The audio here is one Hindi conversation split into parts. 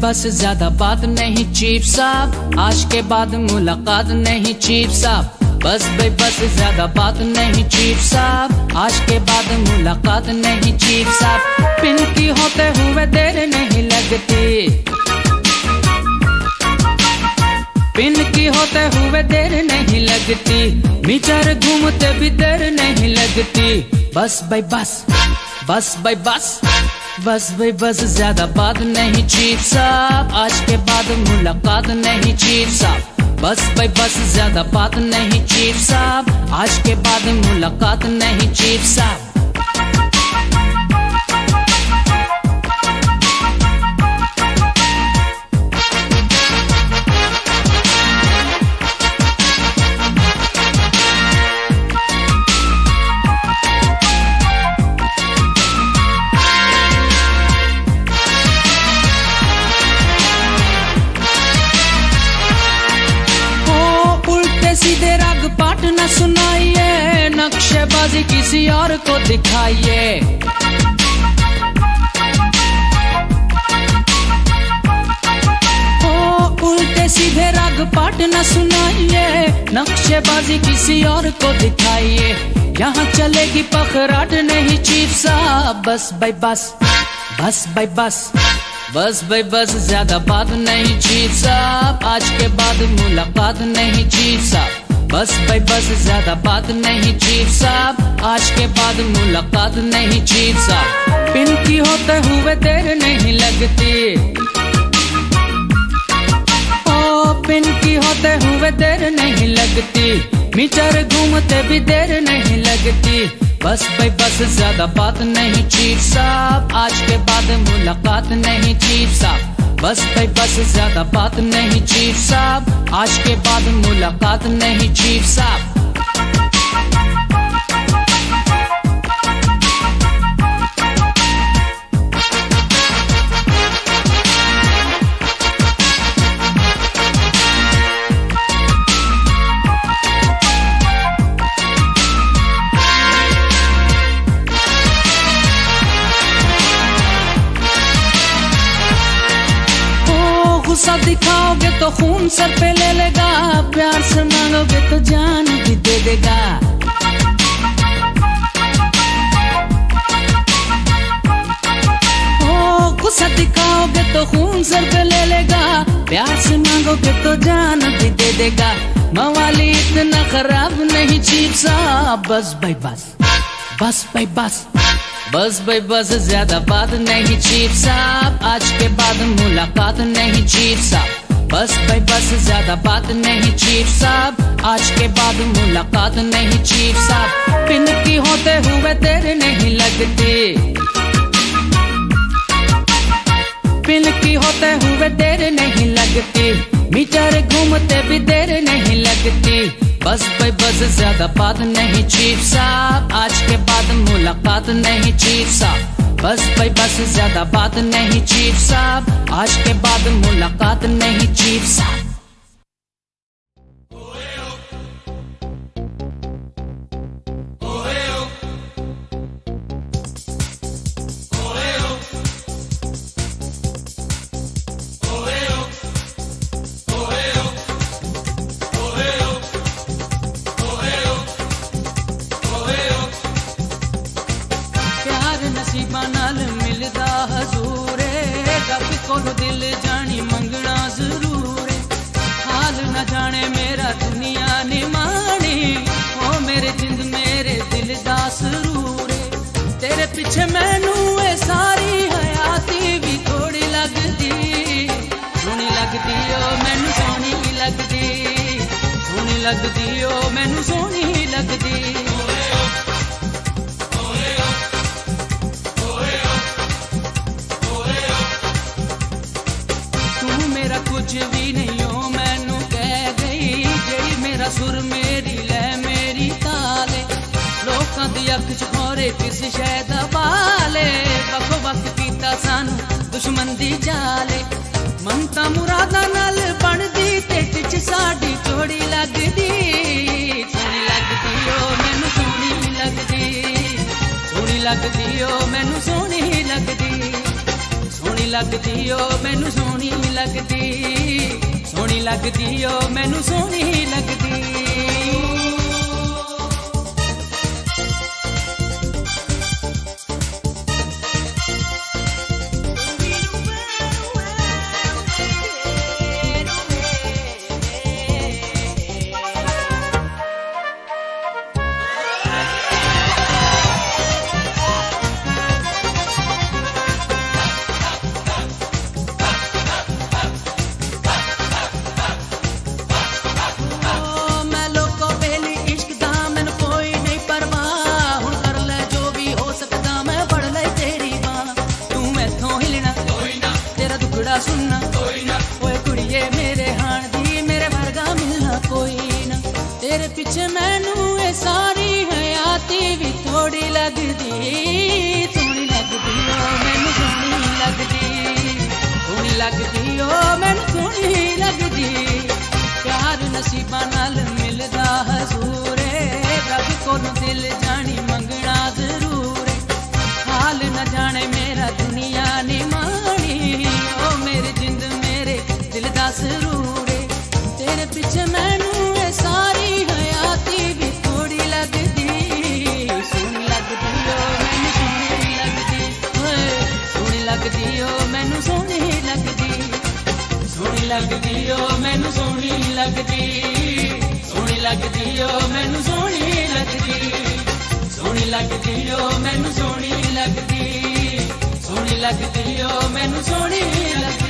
बस ज्यादा बात नहीं चीफ साहब, आज के बाद मुलाकात नहीं चीफ साहब। बस भाई बस ज्यादा बात नहीं चीफ साहब, आज के बाद मुलाकात नहीं चीफ साहब। पिन की होते हुए देर नहीं लगती, पिन की होते हुए देर नहीं लगती, मीटर घूमते भी देर नहीं लगती। बस भाई बस, बस भाई बस, बस भाई बस ज्यादा बात नहीं चीफ साहब, आज के बाद मुलाकात नहीं चीफ साहब। बस भाई बस ज्यादा बात नहीं चीफ साहब, आज के बाद मुलाकात नहीं चीफ साहब। सीधे राग पाठ न सुनाइए, नक्शेबाजी किसी और को दिखाइए। उल्टे सीधे राग पाठ न सुनाइए, नक्शेबाजी किसी और को दिखाइए। यहाँ चलेगी पखराट नहीं चीफ साहब। बस भाई बस, बस भाई बस, बस भाई बस ज्यादा बात नहीं चीफ साहब, आज के बाद मुलाकात नहीं चीफ साहब। बस भाई बस ज्यादा बात नहीं चीफ साहब, आज के बाद मुलाकात नहीं चीफ साहब। पिन की होते हुए देर नहीं लगती, ओ पिन की होते हुए देर नहीं लगती, मीटर घूमते भी देर नहीं लगती। बस भाई बस ज्यादा बात नहीं चीफ साहब, आज के बाद मुलाकात नहीं चीफ साहब। बस भाई बस ज्यादा बात नहीं चीफ साहब, आज के बाद मुलाकात नहीं चीफ साहब। गुस्सा दिखाओगे तो खून सर पे ले लेगा, प्यार से मांगोगे तो जान भी दे देगा। ओ गुस्सा दिखाओगे तो खून सर पे ले लेगा, प्यार से मांगोगे तो जान भी दे देगा। मवाली इतना खराब नहीं चीफ साहब। बस भाई बस, बस भाई बस, बस भाई बस ज्यादा बात नहीं चीफ साहब, आज के बाद मुलाकात नहीं चीफ साहब। बस भाई बस ज्यादा बात नहीं चीफ साहब, आज के बाद मुलाकात नहीं चीफ साहब। पिन की होते हुए देर नहीं लगती, पिन की होते हुए देर नहीं लगती, मीटर घूमते भी देर नहीं लगती। बस भाई बस ज्यादा बात नहीं चीफ साहब, आज के बाद मुलाकात नहीं चीफ साहब। बस भाई बस ज्यादा बात नहीं चीफ साहब, आज के बाद मुलाकात नहीं चीफ साहब। नाल मिलदा हजूरे, रब कोलो दिल जानी मंगना जरूर, हाल न जाने मेरा दुनिया ने मानी, ओ मेरे जिंद मेरे दिल दा सरूर। तेरे पीछे मैनू ए सारी हयाती भी थोड़ी लगदी, सोहनी लगदी ओ मैनू सोहनी लगदी, सोहनी लगदी ओ मैनू सोहनी लगदी। कुछ भी नहीं हो मैनू कह गई, जेड़ी मेरा सुर मेरी लै मेरी ताले, लोकां दी अख च खोरे किस शै दा बाले, वक्खो वक्ख कीता सानू दुश्मन दी जाले। मनता मुरादा नाल बनदी ते टिच साडी जोड़ी लगदी, सोहनी लगदी ओ मैनू सोहनी लगदी, सोहनी लगदी ओ मैनू सोहनी लगदी, सोहनी लगदी ओ मैनू सोहनी लगदी, सोहनी लगदी ओ मैनू सोहनी लगदी। सुनना ओए कुड़िए मेरे हाण दी मेरे वर्गा मिलना कोई ना, तेरे पीछे मैनू ये सारी हयाती भी थोड़ी लगदी, सोहनी लगदी ओ मैनू सोहनी लगदी, सोहनी लगदी ओ मैनू सोहनी लगदी। प्यार नसीबा नाल मिलदा हजूर रब कोलों दिल जानी मंगना जरूर, हाल न जाने मेरा दुनिया नी मानी, ओ मेरी जिंद मेरे दिल दा सरूर, तेरे पीछे मैनू ये सारी हयाती भी थोड़ी लगदी, सोहनी लगदी ओ मैनू सोहनी लगदी, सोहनी लगदी ओ मैनू सोहनी लगदी, सोहनी लगदी ओ मैनू सोहनी लगदी, सोहनी लगदी ओ मैनू सोहनी लगदी, सोहनी लगदी ओ मैनू सोहनी लगदी, सोहनी लगदी ओ मैनू सोहनी लगदी।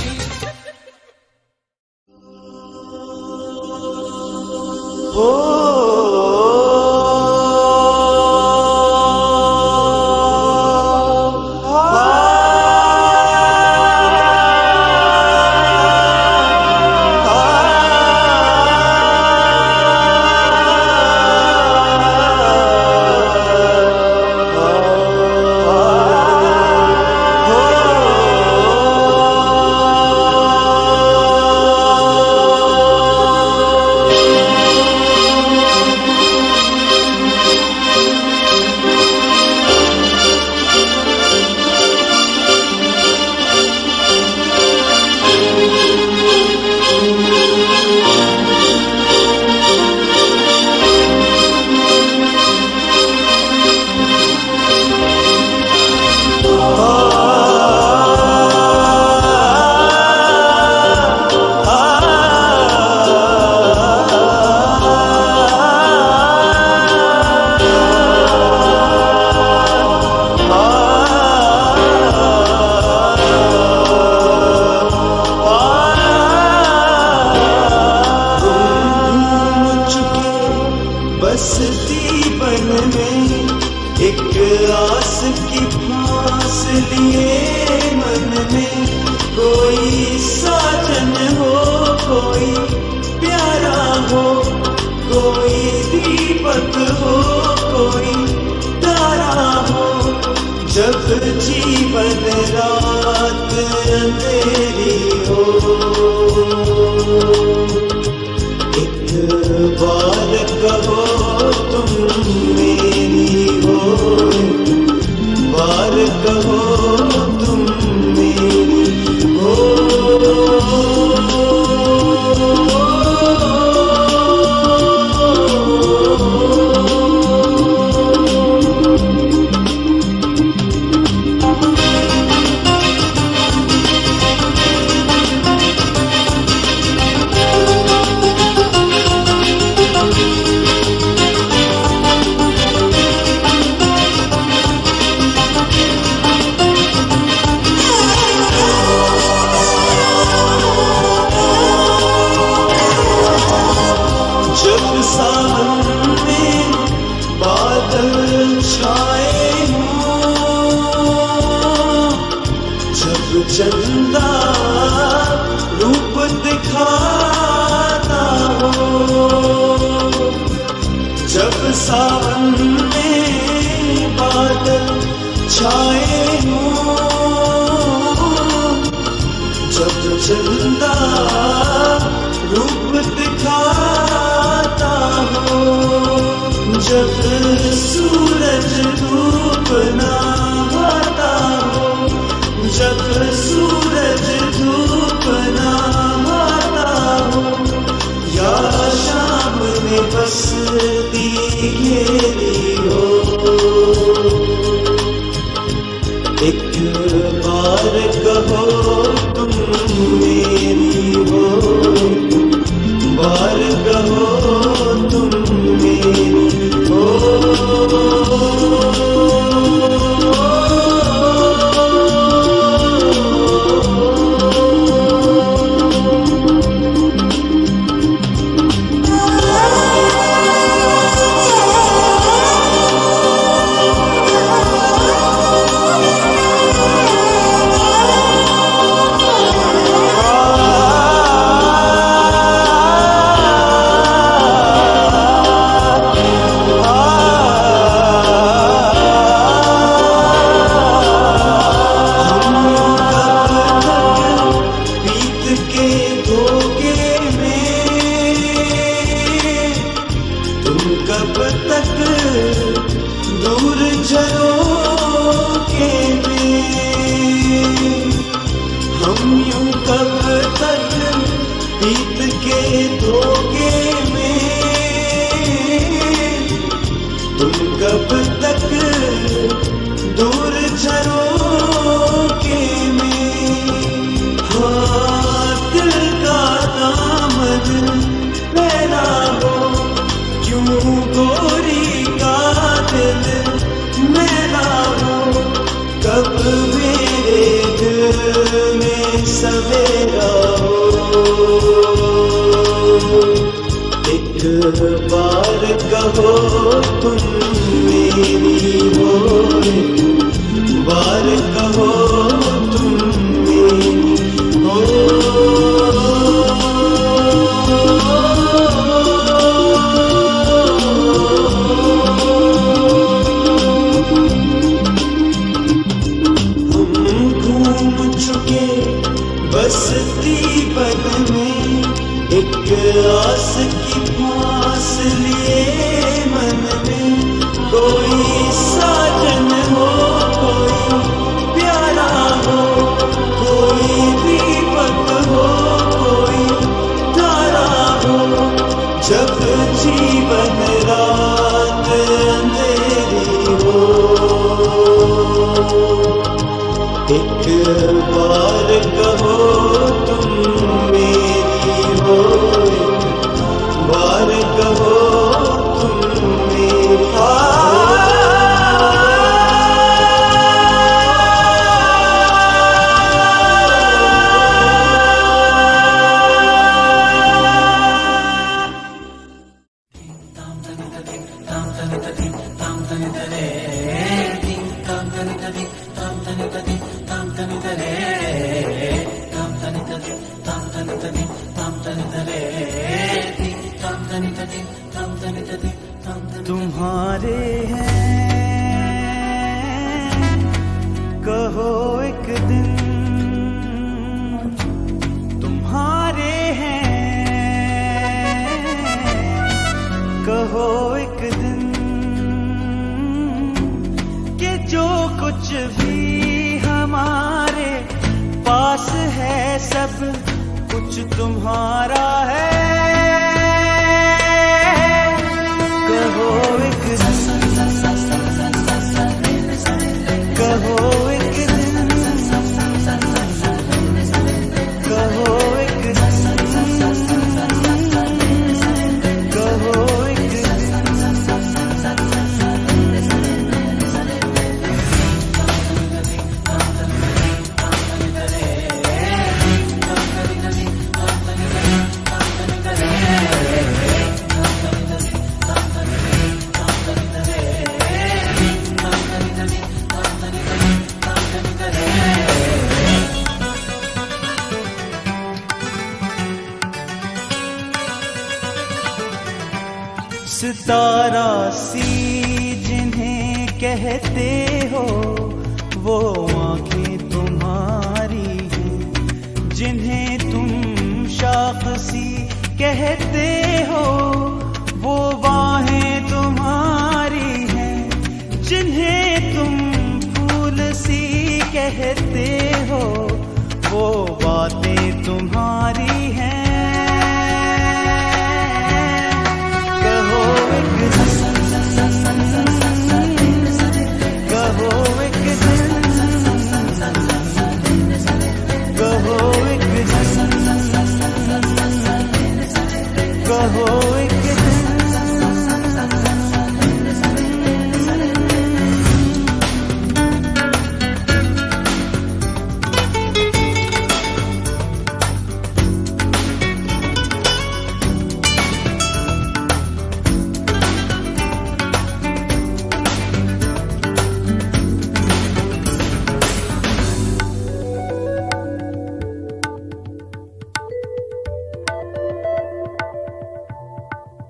चंदा रूप दिखाता हो, जब सावन में बादल छाए हो, जब चंदा रूप दिखाता हो, जब सूरज धूप ना आता हो, जब में बसती घेरी हो, एक बार कहो तुम मेरी हो, बार कहो तुम मेरी हो। सवेरा हो, एक बार कहो तुम मेरी हो, बार कहो तुम मेरी हो। बसती बन में एक आस की पास लिए मन में, कोई साजन हो, कोई प्यारा हो, कोई दीपक हो, कोई तारा हो। जब जीवन रात अंधेरी हो, एक बार कहो तुम मेरी हो, बार कहो तुम मेरी हो। तुम्हारे हैं कहो एक दिन, तुम्हारे हैं कहो एक दिन, कि जो कुछ भी हमारे पास है सब कुछ तुम्हारा है। कहो एक दिन, कहो एक दिन, कहो एक दिन, कहो एक सितारा सी जिन्हें कहते हो वो आंखें तुम्हारी हैं, जिन्हें तुम शाखसी कहते हो वो बाहें तुम्हारी हैं, जिन्हें तुम फूल सी कहते हो वो बातें तुम्हारी हैं।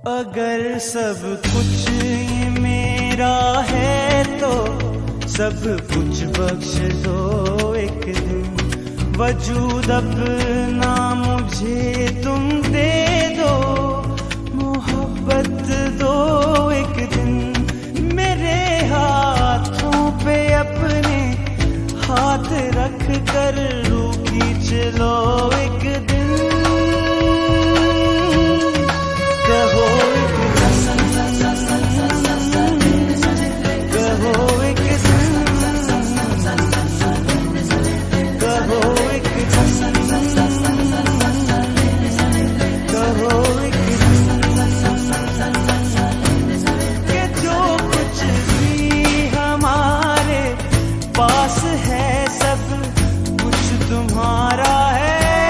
अगर सब कुछ ये मेरा है तो सब कुछ बख्श दो एक दिन, वजूद अपना मुझे तुम दे दो, मोहब्बत दो एक दिन। मेरे हाथों पे अपने हाथ रख कर रूह खींच लो एक दिन, कहो एक कहो एक कहो एक कहो एक कि जो कुछ भी हमारे पास है सब कुछ तुम्हारा है।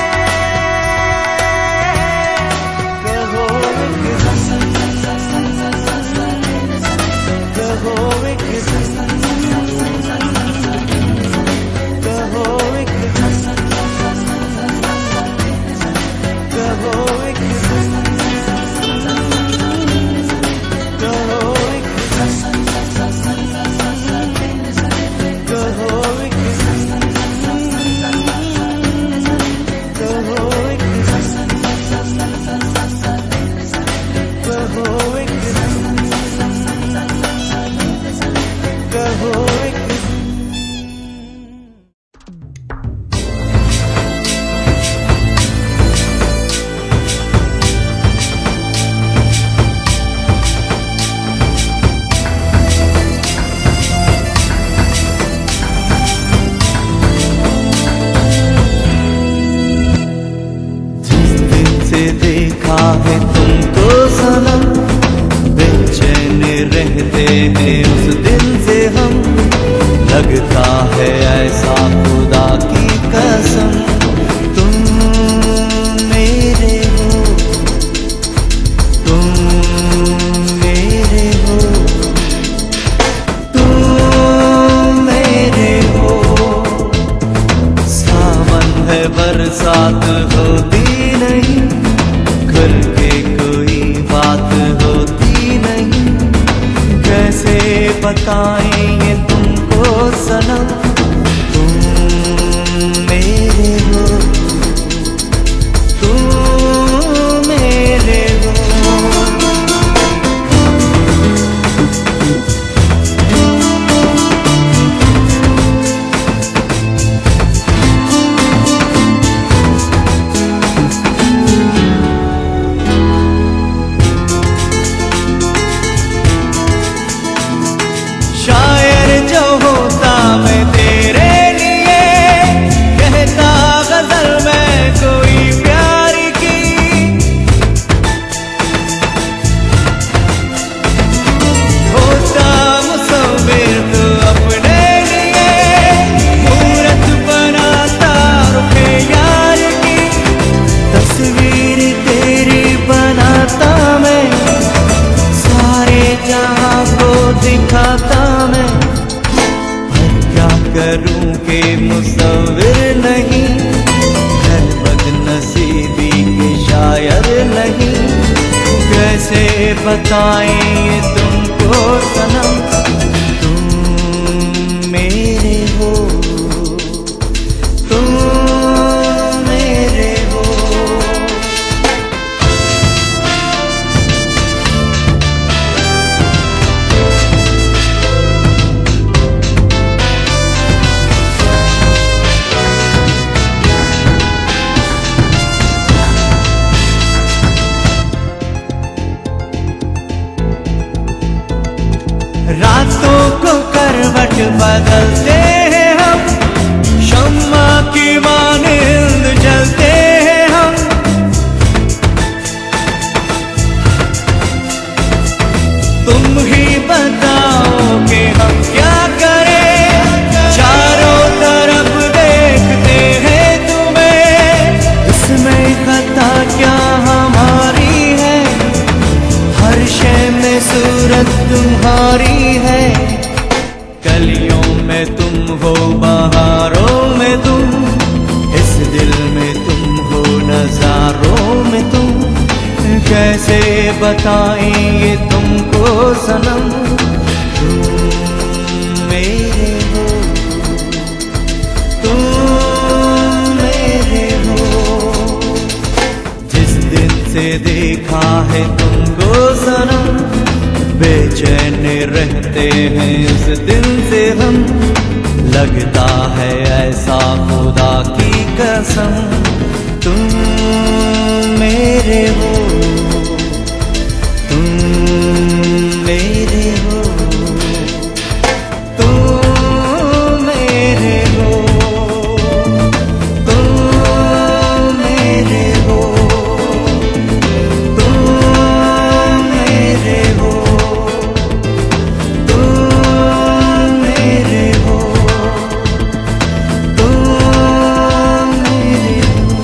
देखा है तुमको सनम, बेचैन रहते हैं उस दिल से हम, लगता है ऐसा खुदा की कसम। तुम मेरे हो, तुम मेरे हो, तुम मेरे हो, सावन है बरसात होती नहीं, घर के कोई बात होती नहीं, कैसे बताएंगे तुमको सनम। तुम मेरे हो, तुम मेरे हो। दिखाता मैं, पर क्या करूं के मुसव्विर नहीं, है बदनसीबी के शायर नहीं, कैसे बताएं तुमको सनम। तुम मेरे हो, तुम मेरे हो। रातों को करवट बदलते हैं हम, शम्मा की मानिंद जलते हैं हम, तुम ही बताओ कि हम क्या करें, चारों तरफ देखते हैं तुम्हें, इसमें खता क्या हमारी है, हर शय में सूरत तुम्हारी है, कलियों में तुम हो बहारों में तुम, इस दिल में तुम हो नजारों में तुम, कैसे बताएं ये तुमको सनम, तुम मेरे हो, तुम मेरे हो। जिस दिन से देखा है तुमको सनम, बेचैन रहते हैं उस दिन से हम। लगता है ऐसा खुदा की कसम, तुम मेरे हो, तुम मेरे हो, तुम मेरे हो, तुम मेरे हो, तुम मेरे हो, तुम मेरे हो, तुम मेरे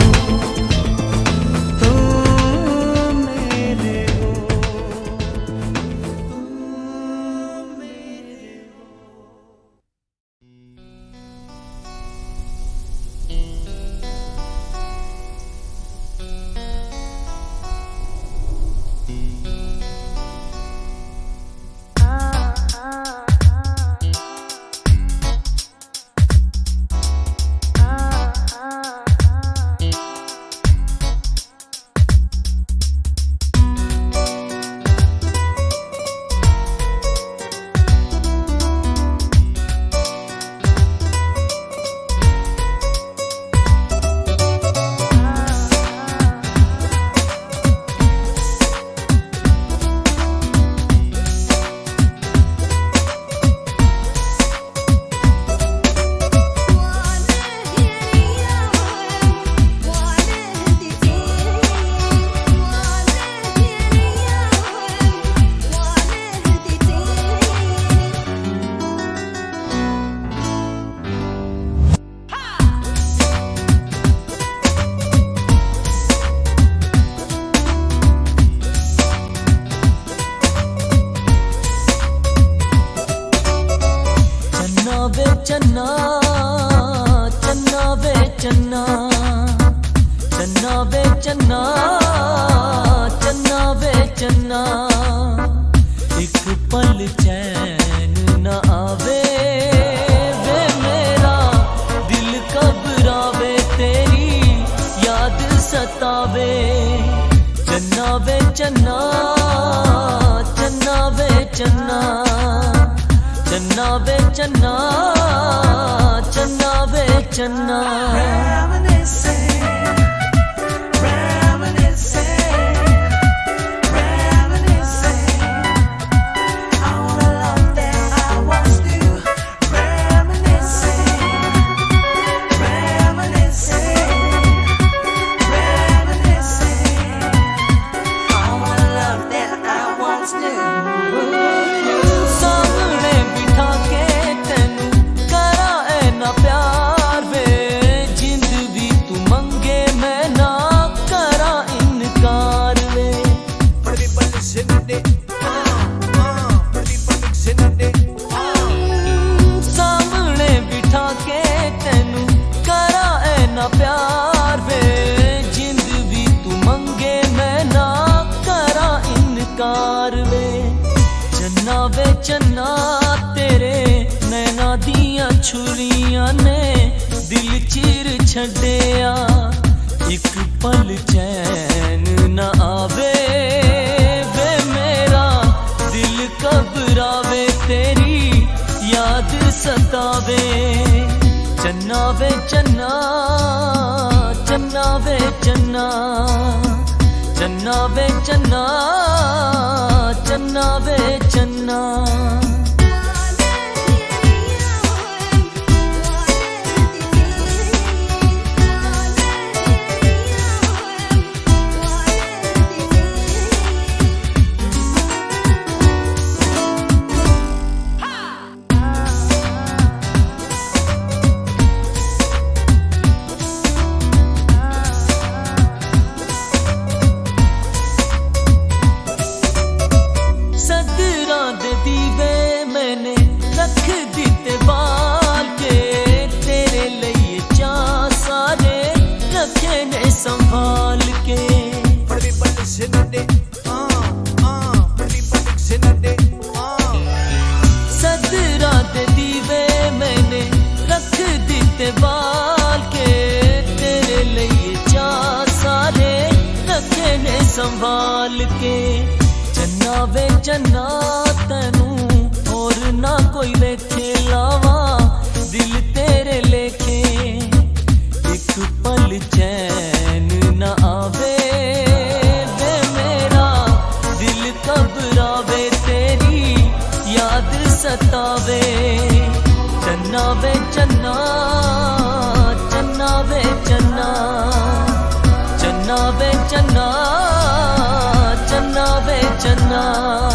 चन्ना चन्ना वे चन्ना, चन्ना वे चन्ना, चन्ना वे चन्ना। एक पल चैन न आवे वे मेरा दिल घबरावे, तेरी याद सतावे। चन्ना वे चन्ना, चन्ना वे चन्ना, चन्ना वे चन्ना, चन्ना वे चन्ना। चन्ना तेरे नैना दियां छुरियां ने दिल चीर छड्डिया। एक पल चैन न आवे वे मेरा दिल घबरावे, तेरी याद सतावे। चन्ना वे चन्ना, चन्ना वे चन्ना, चन्ना वे चन्ना, चन्ना वे चन्ना। नाल के। चन्ना वे चन्ना तैनू और ना कोई वेखे लावा दिल तेरे लेखे। एक पल चैन न आवे वे मेरा दिल घबरावे तेरी याद सतावे। चन्ना वे चन्ना चन्ना वे चन्ना चन्ना वे चन्ना चन्ना वे चन्ना।